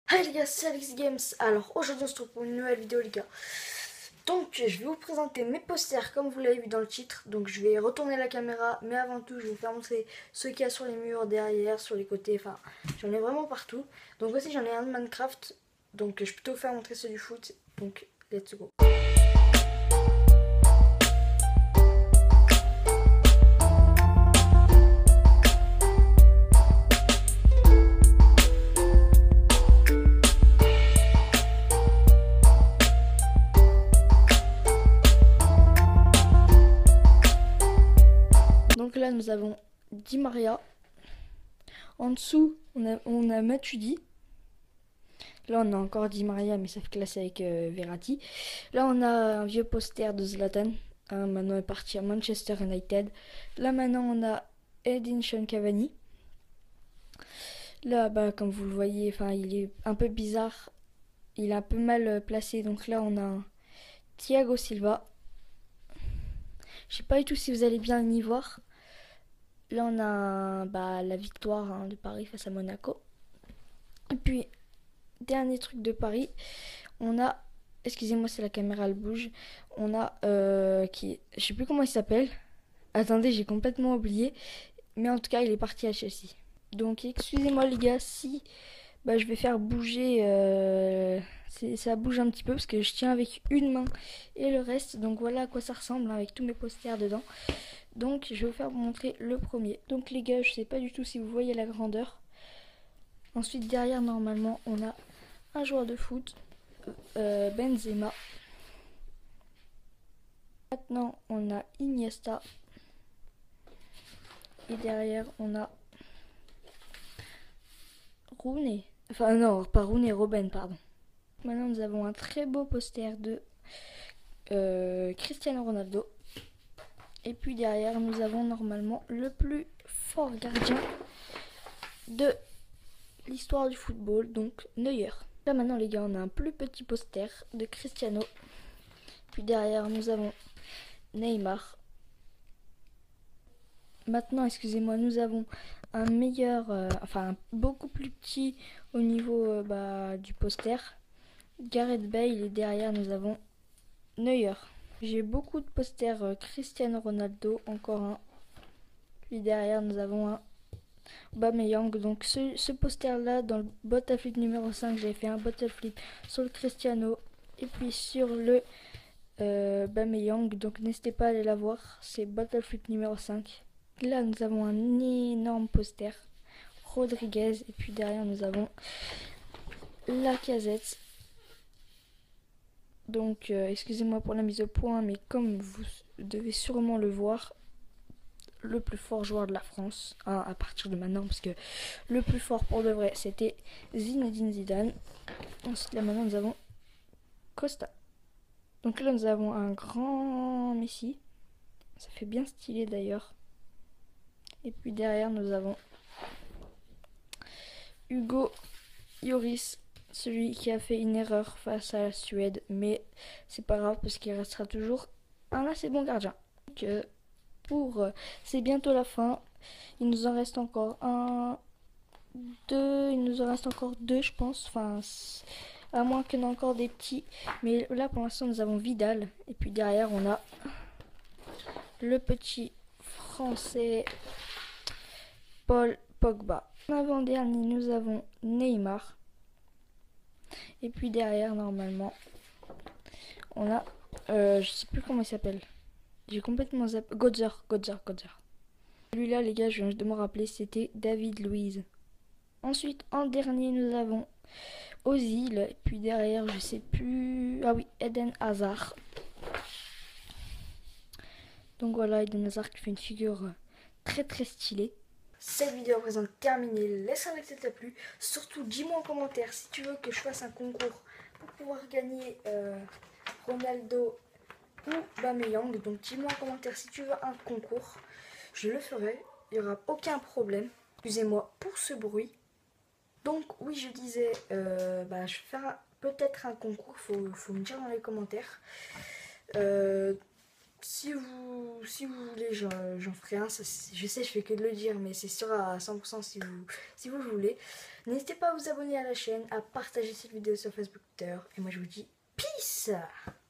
Hey les gars, c'est Alex Games. Alors aujourd'hui on se retrouve pour une nouvelle vidéo les gars. Donc je vais vous présenter mes posters comme vous l'avez vu dans le titre. Donc je vais retourner la caméra, mais avant tout je vais vous faire montrer ce qu'il y a sur les murs, derrière, sur les côtés, enfin j'en ai vraiment partout. Donc aussi j'en ai un de Minecraft, donc je peux plutôt faire montrer ceux du foot. Donc let's go. Donc là nous avons Di Maria. En dessous on a Matuidi. Là on a encore Di Maria mais sauf que là c'est avec Verratti. Là on a un vieux poster de Zlatan. Maintenant est parti à Manchester United. Là maintenant on a Edinson Cavani. Là bah comme vous le voyez, enfin il est un peu bizarre. Il est un peu mal placé. Donc là on a un Thiago Silva. Je sais pas du tout si vous allez bien y voir. Là on a la victoire de Paris face à Monaco. Et puis dernier truc de Paris, on a, excusez-moi si la caméra elle bouge, on a je sais plus comment il s'appelle. Attendez, j'ai complètement oublié, mais en tout cas il est parti à Chelsea. Donc excusez-moi les gars si je vais faire bouger, ça bouge un petit peu parce que je tiens avec une main et le reste. Donc voilà à quoi ça ressemble avec tous mes posters dedans. Donc je vais vous faire montrer le premier. Donc les gars, je sais pas du tout si vous voyez la grandeur. Ensuite derrière normalement on a un joueur de foot, Benzema. Maintenant on a Iniesta. Et derrière on a Rooney. Enfin non, pas Rooney, Robben, pardon. Maintenant nous avons un très beau poster de Cristiano Ronaldo. Et puis derrière nous avons normalement le plus fort gardien de l'histoire du football, donc Neuer. Là maintenant les gars on a un plus petit poster de Cristiano. Puis derrière nous avons Neymar. Maintenant excusez-moi, nous avons un meilleur, beaucoup plus petit au niveau du poster, Gareth Bale. Et derrière nous avons Neuer. J'ai beaucoup de posters Cristiano Ronaldo, encore un. Puis derrière nous avons un Aubameyang. Donc ce poster là dans le bottle flip numéro 5, j'ai fait un bottle flip sur le Cristiano et puis sur le Aubameyang. Donc n'hésitez pas à aller la voir, c'est bottle flip numéro 5. Là nous avons un énorme poster Rodriguez. Et puis derrière nous avons Lacazette. Donc excusez-moi pour la mise au point, mais comme vous devez sûrement le voir, le plus fort joueur de la France, à partir de maintenant, parce que le plus fort pour de vrai c'était Zinedine Zidane. Ensuite là maintenant nous avons Costa. Donc là nous avons un grand Messi, ça fait bien stylé d'ailleurs. Et puis derrière nous avons Hugo Lloris, celui qui a fait une erreur face à la Suède, mais c'est pas grave parce qu'il restera toujours un assez bon gardien. Donc c'est bientôt la fin. Il nous en reste encore deux, il nous en reste encore deux je pense, enfin à moins qu'il y en ait encore des petits, mais là pour l'instant nous avons Vidal. Et puis derrière on a le petit français Paul Pogba. Avant-dernier nous avons Neymar. Et puis derrière normalement on a je sais plus comment il s'appelle, j'ai complètement zappé. Godzer. Celui-là les gars je viens de me rappeler, c'était David Luiz. Ensuite en dernier nous avons Ozil. Et puis derrière je sais plus, ah oui, Eden Hazard. Donc voilà, Eden Hazard qui fait une figure très très stylée. Cette vidéo présente terminée, laisse un like si ça t'a plu. Surtout dis-moi en commentaire si tu veux que je fasse un concours pour pouvoir gagner Ronaldo ou Aubameyang. Donc dis-moi en commentaire si tu veux un concours, je le ferai, il n'y aura aucun problème. Excusez-moi pour ce bruit. Donc oui, je disais, je vais faire peut-être un concours, faut me dire dans les commentaires. si vous voulez, j'en ferai un. Je sais, je fais que de le dire, mais c'est sûr à 100% si vous le voulez. N'hésitez pas à vous abonner à la chaîne, à partager cette vidéo sur Facebook, Twitter. Et moi, je vous dis peace!